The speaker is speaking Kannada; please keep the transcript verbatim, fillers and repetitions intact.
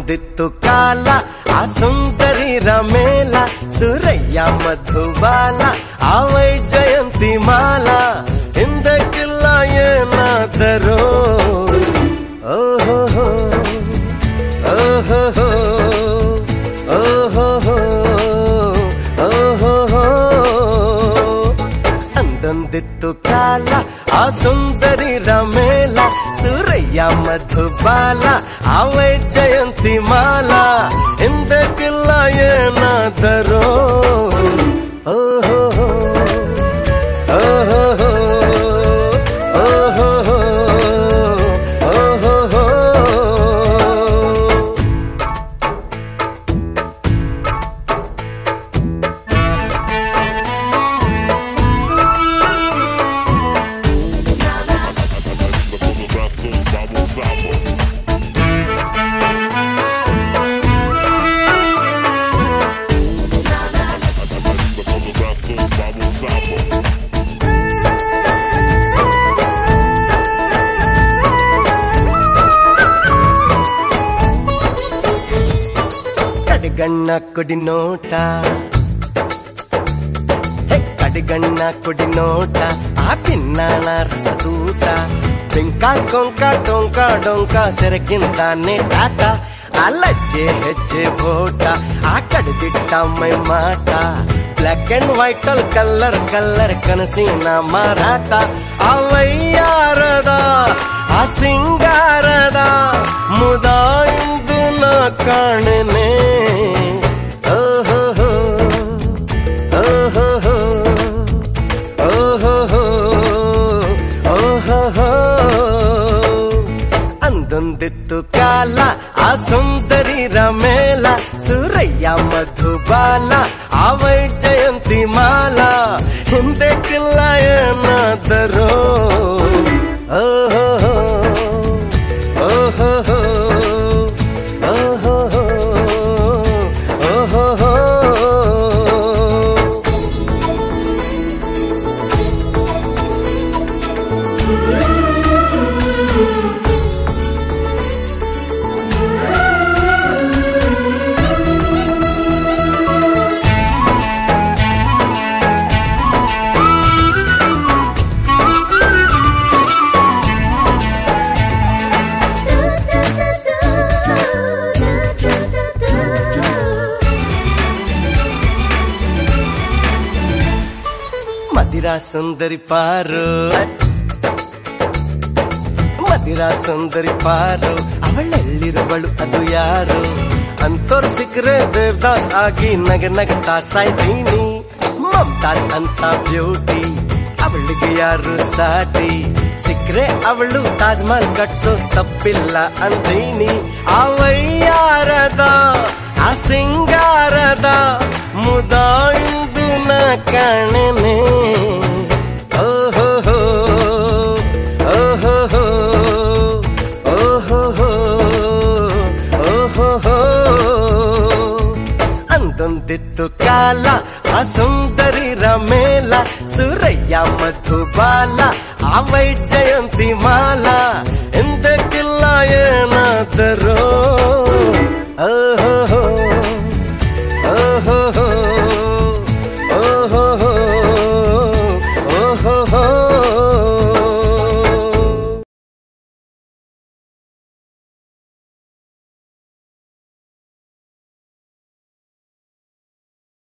ಅಂದೊಂದಿತ್ತು ಕಾಲ ಆ ಸುಂದರಿ ರಮೇಲ ಸುರಯ್ಯ ಮಧುಬಾಲ ಆ ವೈಜಯಂತಿ ಮಾಲ ಹಿಂದಕ್ಕಿಲ್ಲ ಏನಾದರೂ ಓಹೋ ಓಹೋ ಓಹೋ ಓಹೋ ಅಂದೊಂದಿತ್ತು ಕಾಲ ಆ ಸುಂದರಿ ರಮೇಲ ಸುರಯ್ಯ ಮಧುಬಾಲ ಆ ವೈಜಯಂತಿ ಮಾಲ ಹಿಂದಕ್ಕಿಲ್ಲ ಏನಾದರೂ ಓಹೋ ಓಹೋ ಓಹೋ ಓಹೋ ಕಡಿಗಣ್ಣ ಕೊಡಿ ನೋಟ ಕಡಿಗಣ್ಣ ಕೊಡಿ ನೋಟ ಆ ಪಿನ್ನಾಣ ರಸದೂಟ ಬೆಂಕ ಕೊಂಕ ಟೊಂಕ ಡೊಂಕ ಸೆರಗಿಂತಾನೆ ಟಾಟ ಆ ಲಜ್ಜೆ ಹೆಜ್ಜೆ ಬೋಟ ಆ ಕಡಿದಿಟ್ಟ ಮೈ ಮಾಟ ಬ್ಲಾಕ್ ಅಂಡ್ ವೈಟ್ ಅಲ್ಲಿ ಕಲ್ಲರ್ ಕಲ್ಲರ್ ಕನಸಿನ ಮಾರಾಟ ಆ ವೈಯಾರದ ಆ ಸಿಂಗಾರದ ಮುದ ಇಂದು ನ ಕಾಣನೆ ಓಹೋ ಓಹೋ ಓಹೋ ಓಹೋ ಅಂದೊಂದಿತ್ತು ಕಾಲ ಆ ಸುಂದರಿ ರಮೇಲ ಸುರಯ್ಯ ಮಧುಬಾಲ ಆ ವೈಜಯಂತಿ ಮಾಲ ಹಿಂದಕ್ಕಿಲ್ಲ ಏನಾದರೂ ಓಹೋ ಓಹೋ ಓಹೋ ಓಹೋ ಮದಿರಾ ಸುಂದರಿ ಪಾರು ಮದಿರಾ ಸುಂದರಿ ಪಾರು ಅವಳೆಲ್ಲಿರುವಳು ಅದು ಯಾರು ಅಂತೋರ್ ಸಿಕ್ರೆ ದೇವದಾಸ್ ಆಗಿ ನಗ ನಗತಾ ಸಾಯ್ತೀನಿ ಮಮತಾಜ್ ಅಂತ ಬ್ಯೂಟಿ ಅವಳಿಗೆ ಯಾರು ಸಾಟಿ ಸಿಕ್ರೆ ಅವಳು ತಾಜ್ ಮಹಲ್ ಕಟ್ಸೋ ತಪ್ಪಿಲ್ಲ ಅಂತೀನಿ ಆ ವೈಯಾರದ ಆ ಸಿಂಗಾರದ ಮುದ ಇಂದು ನ ಕಾಣನೆ ಓಹೋ ಓಹೋ ಓಹೋ ಓಹೋ ಅಂದೊಂದಿತ್ತು ಕಾಲ ಆ ಸುಂದರಿ ರಮೇಲ ಸುರಯ್ಯ ಮಧುಬಾಲ ಆ ವೈಜಯಂತಿ ಮಾಲ ಹಿಂದಕ್ಕಿಲ್ಲ ಏನಾದರೂ ಓಹೋ ಓಹೋ